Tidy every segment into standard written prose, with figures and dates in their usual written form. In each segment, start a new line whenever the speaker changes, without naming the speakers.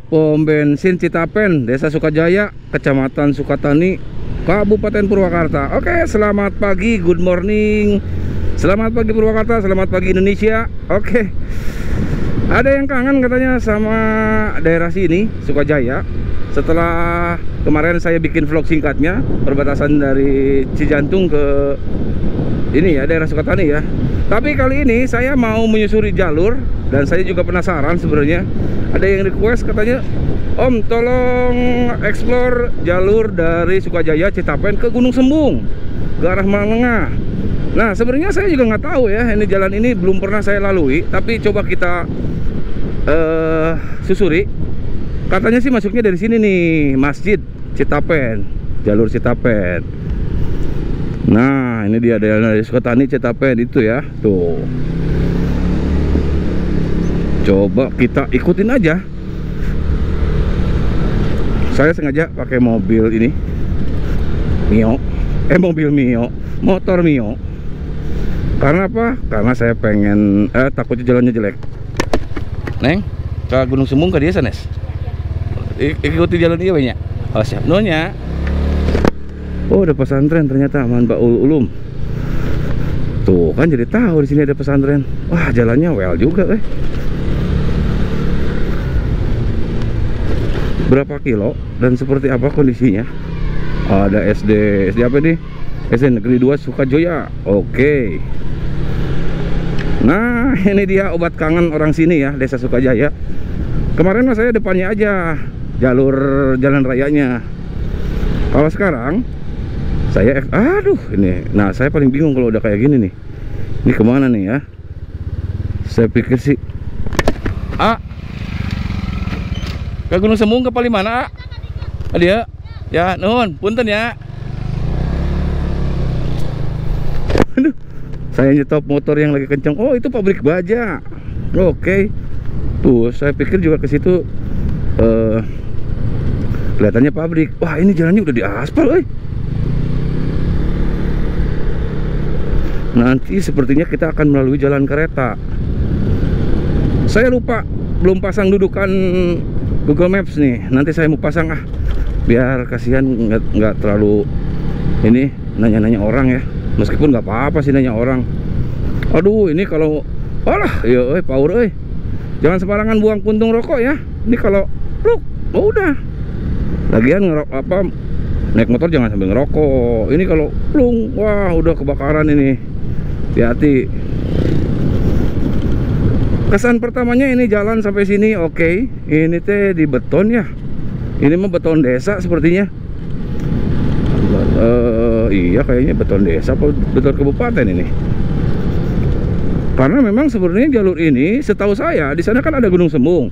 pom bensin Citapen, Desa Sukajaya, Kecamatan Sukatani, Kabupaten Purwakarta. Oke, selamat pagi, good morning. Selamat pagi Purwakarta, selamat pagi Indonesia. Oke. Ada yang kangen katanya sama daerah sini, Sukajaya. Setelah kemarin saya bikin vlog singkatnya, perbatasan dari Cijantung ke ini ya, daerah Sukatani ya. Tapi kali ini saya mau menyusuri jalur, dan saya juga penasaran sebenarnya. Ada yang request katanya, Om tolong explore jalur dari Sukajaya Citapen ke Gunung Sembung, ke arah Malengah. Nah sebenarnya saya juga nggak tahu ya, ini jalan ini belum pernah saya lalui. Tapi coba kita susuri. Katanya sih masuknya dari sini nih, Masjid Citapen, jalur Citapen. Nah ini dia dari Sukatani Citapen itu ya, tuh. Coba kita ikutin aja. Saya sengaja pakai mobil ini Mio, mobil Mio, motor Mio. Karena apa? Karena saya pengen takutnya jalannya jelek. Neng, ke Gunung Sembung ke dia sanes. Ikuti jalan dia banyak. Oh siap, nonya. Oh ada pesantren ternyata, Manbaul Ulum. Tuh kan jadi tahu di sini ada pesantren. Wah jalannya well juga Berapa kilo dan seperti apa kondisinya? Ada SD apa nih? SD Negeri 2 Sukajaya. Oke. Nah ini dia obat kangen orang sini ya, Desa Sukajaya. Kemarin mas saya depannya aja, jalur jalan rayanya. Kalau sekarang saya ini. Nah saya paling bingung kalau udah kayak gini nih. Ini kemana nih ya? Saya pikir sih ke Gunung Sembung ke Palimana. Dia ya nuhun punten ya. Aduh, saya nyetop motor yang lagi kencang. Oh itu pabrik baja. Oke. Tuh saya pikir juga ke situ kelihatannya pabrik. Wah ini jalannya udah diaspal Nanti sepertinya kita akan melalui jalan kereta. Saya lupa belum pasang dudukan Google Maps nih. Nanti saya mau pasang biar kasihan, nggak terlalu ini nanya-nanya orang ya. Meskipun nggak apa-apa sih nanya orang. Aduh ini kalau ya power jangan sembarangan buang puntung rokok ya. Ini kalau pluk udah. Lagian naik motor jangan sambil ngerokok. Ini kalau plung, wah udah kebakaran ini. Hati-hati. Kesan pertamanya ini jalan sampai sini oke. Ini teh di beton ya. Ini mah beton desa sepertinya. Iya kayaknya beton desa apa beton kabupaten ini. Karena memang sebenarnya jalur ini setahu saya di sana kan ada Gunung Sembung.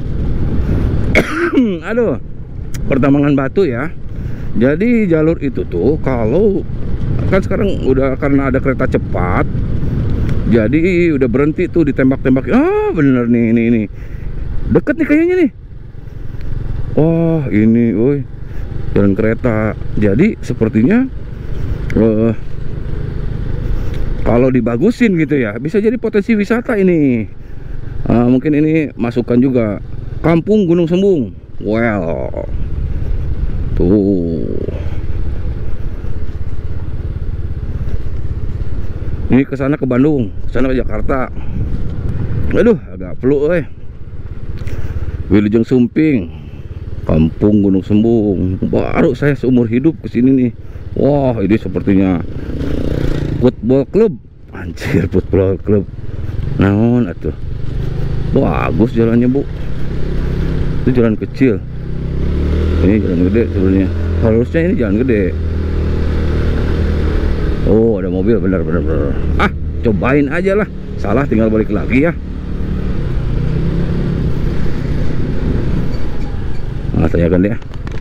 Aduh, pertambangan batu ya. Jadi jalur itu tuh kalau kan sekarang udah karena ada kereta cepat, jadi udah berhenti tuh ditembak-tembak. Bener nih ini deket nih kayaknya nih. Oh ini jalan kereta. Jadi sepertinya kalau dibagusin gitu ya, bisa jadi potensi wisata ini. Mungkin ini masukan juga Kampung Gunung Sembung. Well tuh ini kesana ke Bandung, kesana ke Jakarta. Aduh agak flu Wilujeng Sumping, Kampung Gunung Sembung. Baru saya seumur hidup kesini nih. Wah ini sepertinya football club. Anjir, football club. Naon atuh. Bagus jalannya bu. Itu jalan kecil. Ini jalan gede sebenarnya. Harusnya ini jalan gede. Oh ada mobil, benar. Cobain aja lah. Salah tinggal balik lagi ya. Nah tanyakan dia.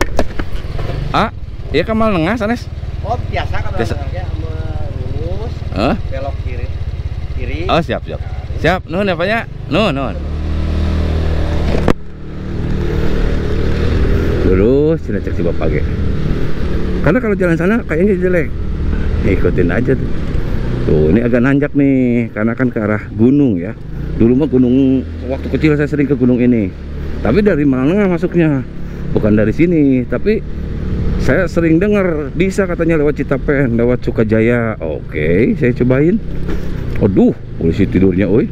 Iya Kamal Nengah sanes.
Oh biasa kalau orangnya lurus, belok kiri. Oh siap. Siap, nuhun ya Pak ya. Nuhun.
Lurus, cina cek si bapak ge. Karena kalau jalan sana kayaknya jelek. Ikutin aja tuh. Tuh ini agak nanjak nih, karena kan ke arah gunung ya. Dulu mah gunung, waktu kecil saya sering ke gunung ini. Tapi dari Malang masuknya, bukan dari sini. Tapi saya sering dengar bisa katanya lewat Citapen, lewat Sukajaya. Oke, saya cobain. Aduh, polisi tidurnya, oi.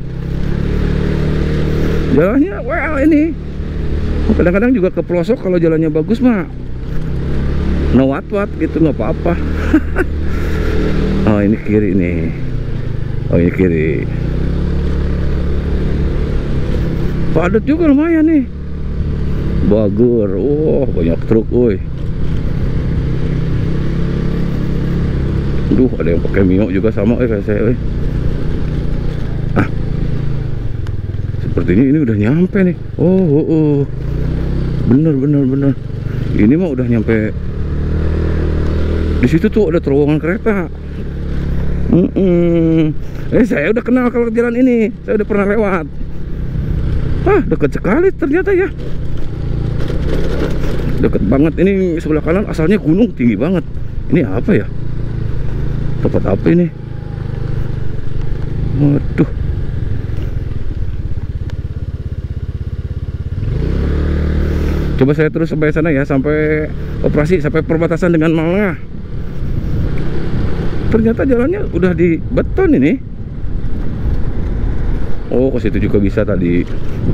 Jalannya, well ini. Kadang-kadang juga ke pelosok kalau jalannya bagus mah. No what gitu, nggak apa-apa. Oh ini kiri nih. Oh ini kiri. Padat juga lumayan nih. Bagur. Oh banyak truk, woi. Duh, ada yang pakai Mio juga sama kayak saya, Ah. Sepertinya ini udah nyampe nih. Oh. Bener. Ini mah udah nyampe. Di situ tuh ada terowongan kereta. Saya udah kenal kalau jalan ini. Saya udah pernah lewat. Dekat sekali ternyata ya. Dekat banget. Ini sebelah kanan asalnya gunung tinggi banget. Ini apa ya? Tempat apa ini? Waduh. Coba saya terus sampai sana ya, sampai operasi, sampai perbatasan dengan Malang. Ternyata jalannya udah di beton ini. Oh, ke situ juga bisa tadi.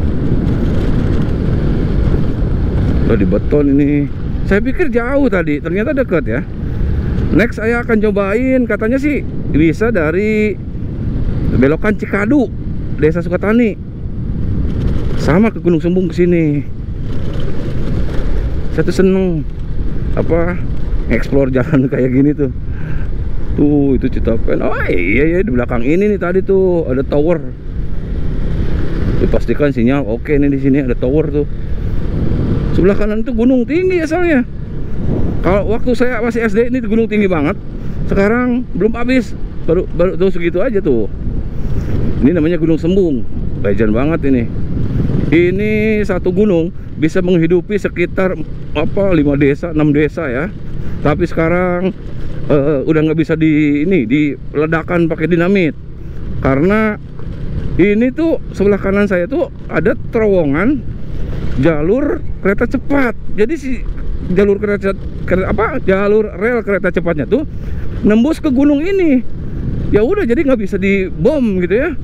Udah di beton ini. Saya pikir jauh tadi, ternyata dekat ya. Next saya akan cobain, katanya sih bisa dari belokan Cikadu, Desa Sukatani, sama ke Gunung Sembung ke sini. Saya tuh seneng explore jalan kayak gini tuh. Tuh itu Citapen. Oh iya di belakang ini nih tadi tuh ada tower. Dipastikan sinyal oke nih, di sini ada tower tuh. Sebelah kanan itu gunung tinggi asalnya. Kalau waktu saya masih SD ini gunung tinggi banget. Sekarang belum habis, baru tuh segitu aja tuh. Ini namanya Gunung Sembung. Legend banget ini. Ini satu gunung bisa menghidupi sekitar 5 desa, 6 desa ya. Tapi sekarang udah nggak bisa diledakan pakai dinamit, karena ini tuh sebelah kanan saya tuh ada terowongan jalur kereta cepat. Jadi si jalur jalur rel kereta cepatnya tuh nembus ke gunung ini. Ya udah, jadi nggak bisa dibom gitu ya.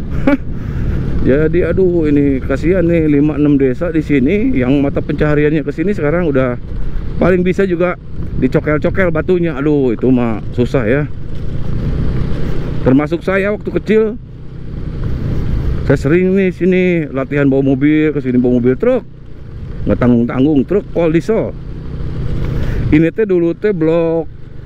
Jadi aduh, ini kasihan nih 5-6 desa di sini yang mata pencahariannya ke sini sekarang udah paling bisa juga dicokel-cokel batunya. Aduh, itu mah susah ya. Termasuk saya waktu kecil, saya sering nih sini latihan bawa mobil, ke sini bawa mobil truk, nggak tanggung-tanggung, truk pol diesel. Ini teh dulu teh blok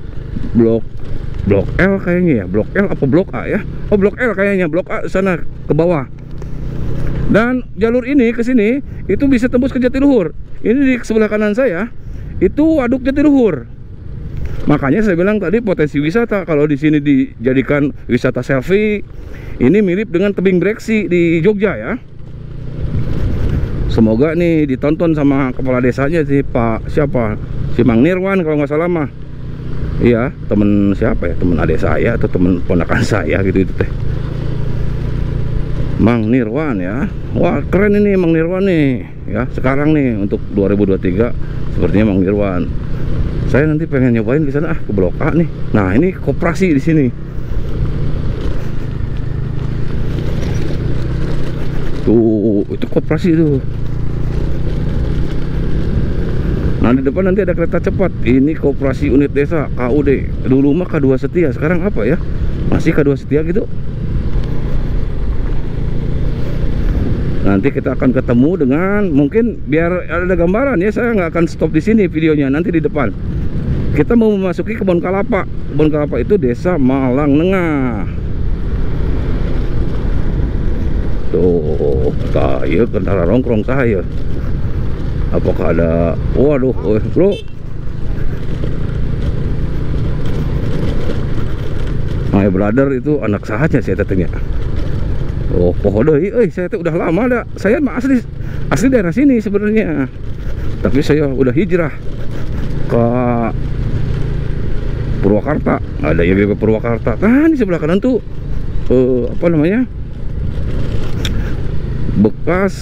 L kayaknya ya, blok L apa blok A ya? Oh blok L kayaknya, blok A sana ke bawah. Dan jalur ini ke sini itu bisa tembus ke Jatiluhur. Ini di sebelah kanan saya itu waduk Jatiluhur. Makanya saya bilang tadi potensi wisata kalau di sini dijadikan wisata selfie. Ini mirip dengan tebing Breksi di Jogja ya. Semoga nih ditonton sama kepala desanya sih, Pak siapa? Si Mang Nirwan kalau nggak salah mah. Iya, temen siapa ya? Temen adik saya atau temen ponakan saya gitu itu teh. Mang Nirwan ya. Wah, keren ini Mang Nirwan nih ya. Sekarang nih untuk 2023 sepertinya Mang Nirwan. Saya nanti pengen nyobain di sana ke Blok A nih. Nah, ini koperasi di sini. Tuh, itu koperasi tuh. Nah, di depan nanti ada kereta cepat. Ini Koperasi Unit Desa KUD. Dulu mah K2 Setia, sekarang apa ya? Masih K2 Setia gitu. Nanti kita akan ketemu dengan, mungkin biar ada gambaran ya, saya nggak akan stop di sini videonya, nanti di depan. Kita mau memasuki Kebon Kalapa. Kebon Kalapa itu Desa Malang Nengah. Tuh, saya kendaraan rongkrong saya. Apakah ada, waduh, bro. My brother itu anak sahaja saya tanya. Oh, pohodoi, saya tuh udah lama dah. Saya mah asli daerah sini sebenarnya. Tapi saya udah hijrah ke Purwakarta. Ada YGP Purwakarta. Nah, di sebelah kanan tuh apa namanya? bekas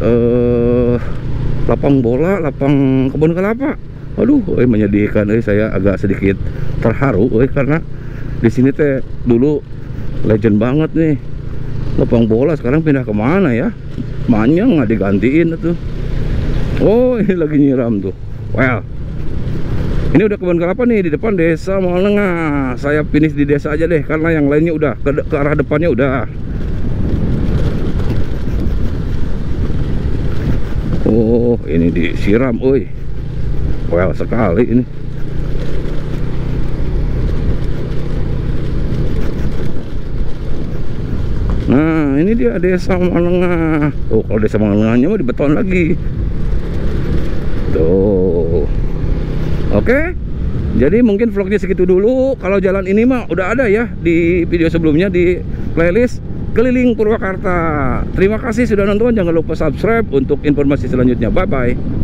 lapang bola, lapang kebun kelapa. Aduh, menyedihkan. Saya agak sedikit terharu karena di sini teh dulu legend banget nih. Lapang bola sekarang pindah kemana ya? Manyang nggak digantiin tuh. Oh, ini lagi nyiram tuh. Well, ini udah kebun kelapa nih di depan desa Malengah. Saya finish di desa aja deh, karena yang lainnya udah ke arah depannya udah. Oh, ini disiram, oi. Well sekali ini. Nah, ini dia desa Malengah. Oh, kalau desa Malengahnya mah dibeton lagi. Tuh. Oke. Jadi mungkin vlognya segitu dulu. Kalau jalan ini mah udah ada ya di video sebelumnya di playlist Keliling Purwakarta. Terima kasih sudah nonton. Jangan lupa subscribe untuk informasi selanjutnya. Bye bye.